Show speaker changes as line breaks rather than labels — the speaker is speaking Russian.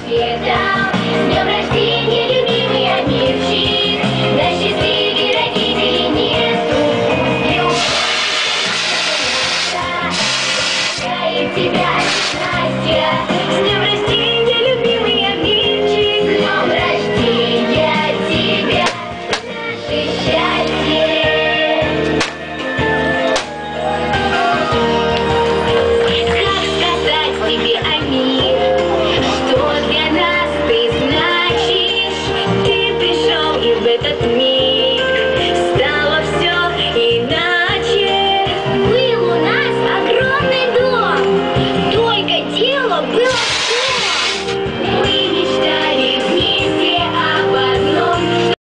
цветам. С днем рождения, любимый Амирчик, на счастливые родителей нету. Любовь тебя, Настя.